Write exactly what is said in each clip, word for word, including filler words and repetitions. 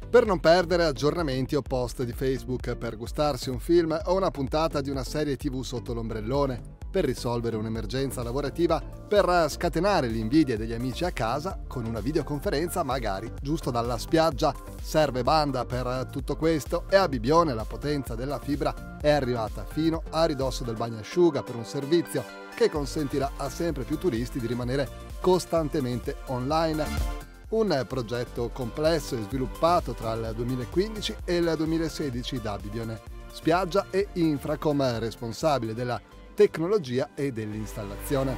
Per non perdere aggiornamenti o post di Facebook, per gustarsi un film o una puntata di una serie tivù sotto l'ombrellone, per risolvere un'emergenza lavorativa, per scatenare l'invidia degli amici a casa con una videoconferenza magari giusto dalla spiaggia. Serve banda per tutto questo e a Bibbione la potenza della fibra è arrivata fino a ridosso del bagnasciuga per un servizio che consentirà a sempre più turisti di rimanere costantemente online. Un progetto complesso e sviluppato tra il duemilaquindici e il duemilasedici da Bibbione Spiaggia e Infracom, responsabile della tecnologia e dell'installazione.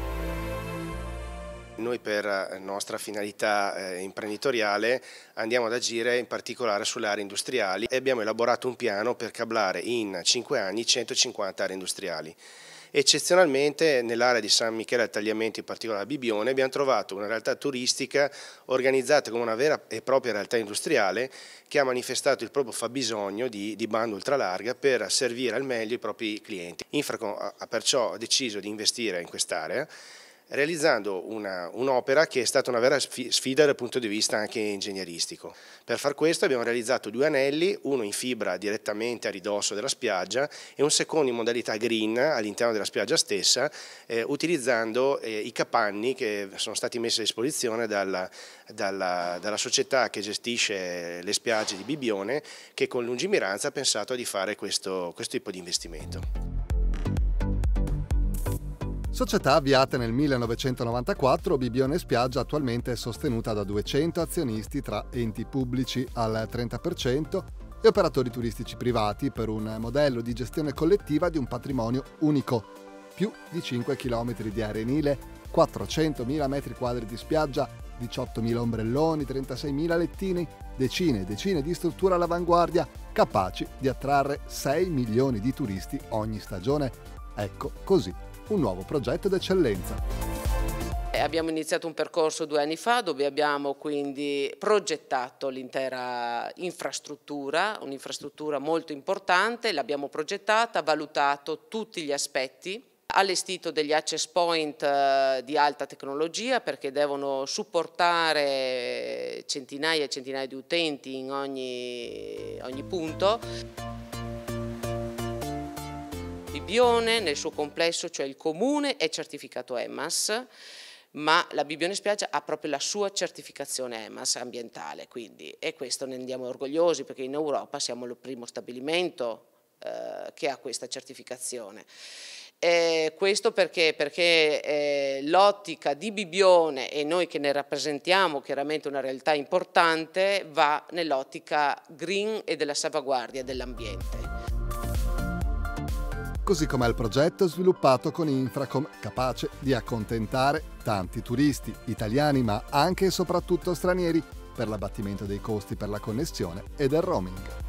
Noi per nostra finalità eh, imprenditoriale andiamo ad agire in particolare sulle aree industriali e abbiamo elaborato un piano per cablare in cinque anni centocinquanta aree industriali. Eccezionalmente nell'area di San Michele al Tagliamento, in particolare a Bibbione, abbiamo trovato una realtà turistica organizzata come una vera e propria realtà industriale che ha manifestato il proprio fabbisogno di, di banda ultralarga per servire al meglio i propri clienti. Infracom ha perciò deciso di investire in quest'area, realizzando un'opera che è stata una vera sfida dal punto di vista anche ingegneristico. Per far questo abbiamo realizzato due anelli, uno in fibra direttamente a ridosso della spiaggia e un secondo in modalità green all'interno della spiaggia stessa, eh, utilizzando eh, i capanni che sono stati messi a disposizione dalla, dalla, dalla società che gestisce le spiagge di Bibbione, che con lungimiranza ha pensato di fare questo, questo tipo di investimento. Società avviata nel millenovecentonovantaquattro, Bibbione Spiaggia attualmente è sostenuta da duecento azionisti tra enti pubblici al trenta per cento e operatori turistici privati per un modello di gestione collettiva di un patrimonio unico. Più di cinque chilometri di arenile, quattrocentomila metri quadri di spiaggia, diciottomila ombrelloni, trentaseimila lettini, decine e decine di strutture all'avanguardia capaci di attrarre sei milioni di turisti ogni stagione. Ecco così un nuovo progetto d'eccellenza. Abbiamo iniziato un percorso due anni fa dove abbiamo quindi progettato l'intera infrastruttura, un'infrastruttura molto importante, l'abbiamo progettata, valutato tutti gli aspetti, allestito degli access point di alta tecnologia perché devono supportare centinaia e centinaia di utenti in ogni, ogni punto. Bibbione nel suo complesso, cioè il comune, è certificato E M A S, ma la Bibbione Spiaggia ha proprio la sua certificazione E M A S ambientale, quindi, e questo ne andiamo orgogliosi perché in Europa siamo il primo stabilimento eh, che ha questa certificazione. Eh, questo perché, perché eh, l'ottica di Bibbione e noi che ne rappresentiamo chiaramente una realtà importante va nell'ottica green e della salvaguardia dell'ambiente. Così come il progetto sviluppato con Infracom, capace di accontentare tanti turisti italiani ma anche e soprattutto stranieri per l'abbattimento dei costi per la connessione e del roaming.